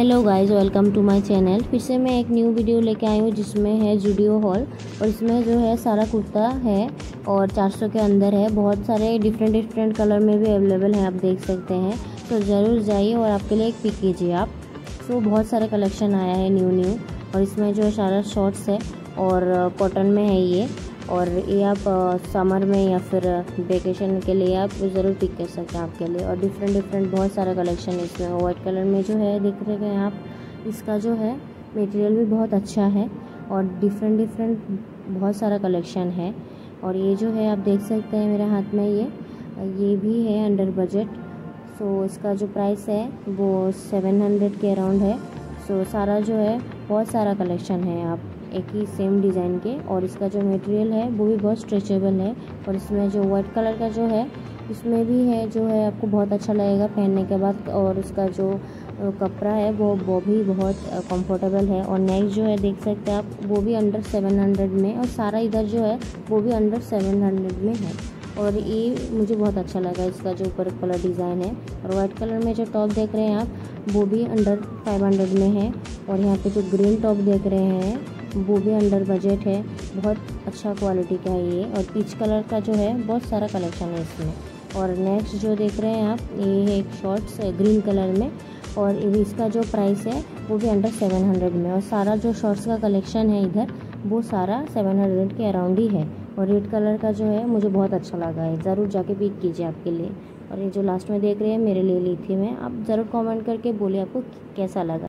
Hello guys, welcome to my channel. फिर से मैं एक न्यू वीडियो लेके आई हूँ जिसमें है जुडियो हॉल और इसमें जो है सारा कुर्ता है और 400 के अंदर है। बहुत सारे डिफरेंट कलर में भी अवेलेबल हैं, आप देख सकते हैं। तो ज़रूर जाइए और आपके लिए एक पिक कीजिए आप। तो बहुत सारे कलेक्शन आया है न्यू और इसमें जो है सारा शॉर्ट्स है और कॉटन में है ये। और ये आप समर में या फिर वेकेशन के लिए आप ज़रूर पिक कर सकते हैं आपके लिए। और डिफरेंट बहुत सारा कलेक्शन है इसमें। वाइट कलर में जो है देख रहे हैं आप, इसका जो है मटेरियल भी बहुत अच्छा है और डिफरेंट बहुत सारा कलेक्शन है। और ये जो है आप देख सकते हैं मेरे हाथ में ये भी है अंडर बजट। सो इसका जो प्राइस है वो 700 के अराउंड है। सो सारा जो है बहुत सारा कलेक्शन है आप एक ही सेम डिज़ाइन के। और इसका जो मटेरियल है वो भी बहुत स्ट्रेचेबल है। और इसमें जो वाइट कलर का जो है इसमें भी है जो है आपको बहुत अच्छा लगेगा पहनने के बाद। और इसका जो कपड़ा है वो भी बहुत कंफर्टेबल है। और नेक्स्ट जो है देख सकते हैं आप, वो भी अंडर 700 में। और सारा इधर जो है वो भी अंडर 700 में है। और ये मुझे बहुत अच्छा लगा इसका जो ऊपर कलर डिज़ाइन है। और वाइट कलर में जो टॉप देख रहे हैं आप वो भी अंडर 500 में है। और यहाँ पे जो ग्रीन टॉप देख रहे हैं वो भी अंडर बजट है, बहुत अच्छा क्वालिटी का है ये। और पीच कलर का जो है बहुत सारा कलेक्शन है इसमें। और नेक्स्ट जो देख रहे हैं आप, ये है एक शॉर्ट्स ग्रीन कलर में और इसका जो प्राइस है वो भी अंडर 700 में। और सारा जो शॉर्ट्स का कलेक्शन है इधर वो सारा 700 के अराउंड ही है। और रेड कलर का जो है मुझे बहुत अच्छा लगा है, ज़रूर जाके पिक कीजिए आपके लिए। और ये जो लास्ट में देख रहे हैं मेरे लिए ली थी मैं। आप ज़रूर कमेंट करके बोलिए आपको कैसा लगा।